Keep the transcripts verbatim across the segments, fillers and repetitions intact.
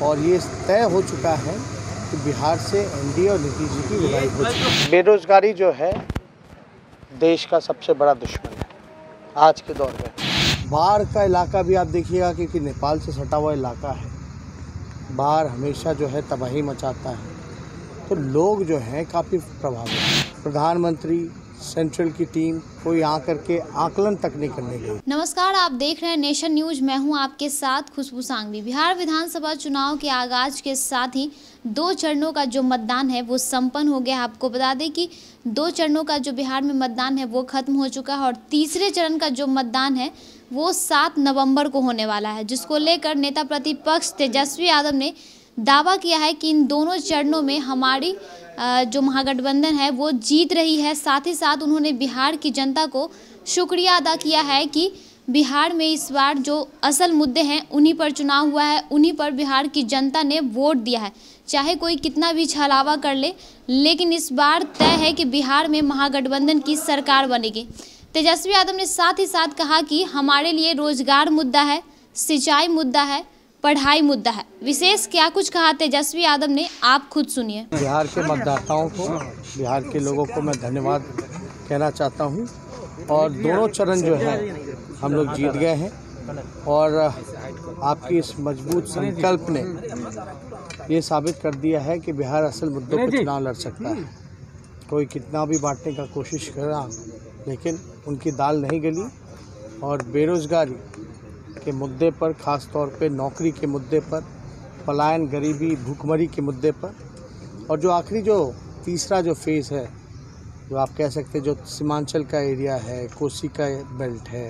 और ये तय हो चुका है कि बिहार से एनडीए और नीतीश जी की विदाई हो चुकी है। बेरोजगारी जो है देश का सबसे बड़ा दुश्मन है आज के दौर में। बाढ़ का इलाका भी आप देखिएगा क्योंकि नेपाल से सटा हुआ इलाका है, बाढ़ हमेशा जो है तबाही मचाता है, तो लोग जो हैं काफ़ी प्रभावित। प्रधानमंत्री, सेंट्रल की टीम कोई आकर के आकलन तक नहीं करने गई। नमस्कार, आप देख रहे हैं नेशन न्यूज। मैं हूं आपके साथ खुशबू सांगवी। बिहार विधानसभा चुनाव के आगाज के साथ ही दो चरणों का जो मतदान है वो संपन्न हो गया। आपको बता दें कि दो चरणों का जो बिहार में मतदान है वो खत्म हो चुका है और तीसरे चरण का जो मतदान है वो सात नवंबर को होने वाला है, जिसको लेकर नेता प्रतिपक्ष तेजस्वी यादव ने दावा किया है कि इन दोनों चरणों में हमारी जो महागठबंधन है वो जीत रही है। साथ ही साथ उन्होंने बिहार की जनता को शुक्रिया अदा किया है कि बिहार में इस बार जो असल मुद्दे हैं उन्हीं पर चुनाव हुआ है, उन्हीं पर बिहार की जनता ने वोट दिया है। चाहे कोई कितना भी छलावा कर ले, लेकिन इस बार तय है कि बिहार में महागठबंधन की सरकार बनेगी। तेजस्वी यादव ने साथ ही साथ कहा कि हमारे लिए रोजगार मुद्दा है, सिंचाई मुद्दा है, पढ़ाई मुद्दा है। विशेष क्या कुछ कहा तेजस्वी यादव ने, आप खुद सुनिए। बिहार के मतदाताओं को, बिहार के लोगों को मैं धन्यवाद कहना चाहता हूं और दोनों चरण जो है हम लोग जीत गए हैं और आपकी इस मजबूत संकल्प ने ये साबित कर दिया है कि बिहार असल मुद्दों पर चुनाव लड़ सकता है। कोई कितना भी बांटने का कोशिश करा लेकिन उनकी दाल नहीं गली और बेरोजगारी के मुद्दे पर, ख़ास तौर पे नौकरी के मुद्दे पर, पलायन, गरीबी, भूखमरी के मुद्दे पर, और जो आखिरी जो तीसरा जो फेज़ है, जो आप कह सकते हैं जो सीमांचल का एरिया है, कोसी का बेल्ट है,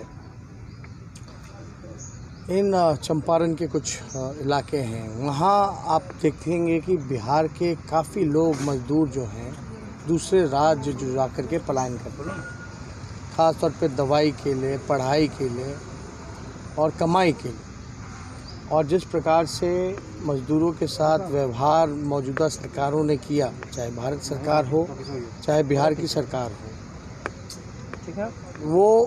इन चंपारण के कुछ इलाके हैं, वहाँ आप देखेंगे कि बिहार के काफ़ी लोग, मजदूर जो हैं दूसरे राज्य जो जा कर के पलायन करते हैं, ख़ास तौर पे दवाई के लिए, पढ़ाई के लिए और कमाई के लिए। और जिस प्रकार से मजदूरों के साथ व्यवहार मौजूदा सरकारों ने किया, चाहे भारत सरकार हो चाहे बिहार की सरकार हो, ठीक है, वो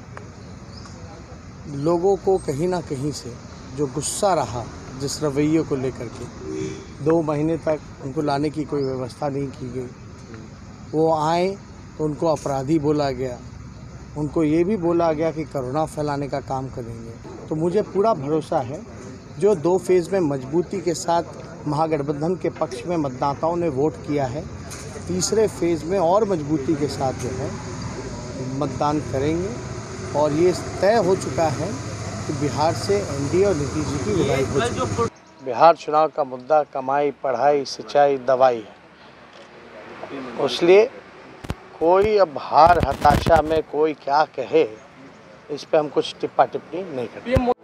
लोगों को कहीं ना कहीं से जो गुस्सा रहा जिस रवैये को लेकर के, दो महीने तक उनको लाने की कोई व्यवस्था नहीं की गई, वो आए तो उनको अपराधी बोला गया, उनको ये भी बोला गया कि कोरोना फैलाने का काम करेंगे। तो मुझे पूरा भरोसा है जो दो फेज़ में मजबूती के साथ महागठबंधन के पक्ष में मतदाताओं ने वोट किया है, तीसरे फेज़ में और मजबूती के साथ जो है मतदान करेंगे और ये तय हो चुका है कि बिहार से एनडीए और नीतीश जी की विदाई हो चुकी है। बिहार चुनाव का मुद्दा कमाई, पढ़ाई, सिंचाई, दवाई है, इसलिए कोई अब हार हताशा में कोई क्या कहे, इस पे हम कुछ टिप्पा टिप्पणी नहीं करते।